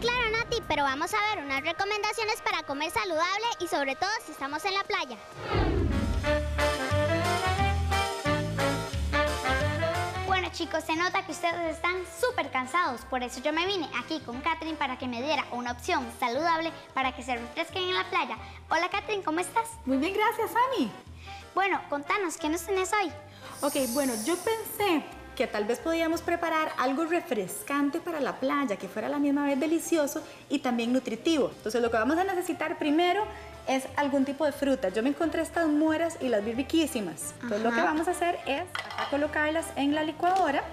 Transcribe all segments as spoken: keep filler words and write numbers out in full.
Claro, Nati, pero vamos a ver unas recomendaciones para comer saludable y sobre todo si estamos en la playa. Bueno, chicos, se nota que ustedes están súper cansados, por eso yo me vine aquí con Catherine para que me diera una opción saludable para que se refresquen en la playa. Hola, Catherine, ¿cómo estás? Muy bien, gracias, Ami. Bueno, contanos, ¿qué nos tenés hoy? Ok, bueno, yo pensé que tal vez podíamos preparar algo refrescante para la playa, que fuera a la misma vez delicioso y también nutritivo. Entonces, lo que vamos a necesitar primero es algún tipo de fruta. Yo me encontré estas moras y las vi riquísimas. Entonces, lo que vamos a hacer es acá colocarlas en la licuadora.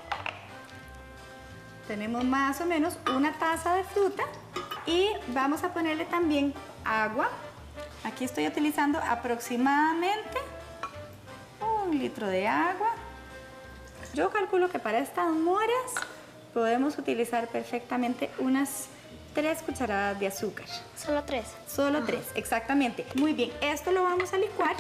Tenemos más o menos una taza de fruta y vamos a ponerle también agua. Aquí estoy utilizando aproximadamente un litro de agua. Yo calculo que para estas moras podemos utilizar perfectamente unas tres cucharadas de azúcar. Solo tres. Solo Ajá. tres, exactamente. Muy bien, esto lo vamos a licuar.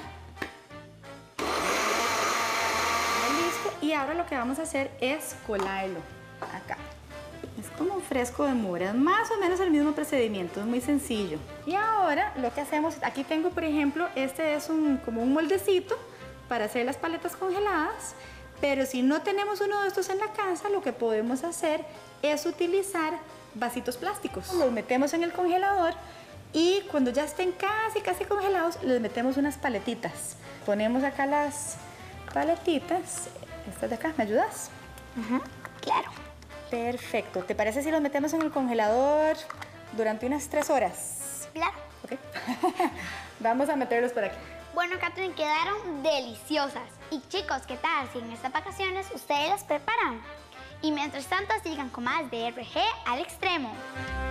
Listo, y ahora lo que vamos a hacer es colarlo acá. Es como un fresco de moras, más o menos el mismo procedimiento, es muy sencillo. Y ahora lo que hacemos, aquí tengo por ejemplo, este es un, como un moldecito para hacer las paletas congeladas. Pero si no tenemos uno de estos en la casa, lo que podemos hacer es utilizar vasitos plásticos. Los metemos en el congelador y cuando ya estén casi, casi congelados, les metemos unas paletitas. Ponemos acá las paletitas. Estas de acá, ¿me ayudas? Uh-huh. Claro. Perfecto. ¿Te parece si los metemos en el congelador durante unas tres horas? Claro. Ok. Vamos a meterlos por aquí. Bueno, Catherine, quedaron deliciosas. Y chicos, ¿qué tal si en estas vacaciones ustedes las preparan? Y mientras tanto sigan con más de R G al extremo.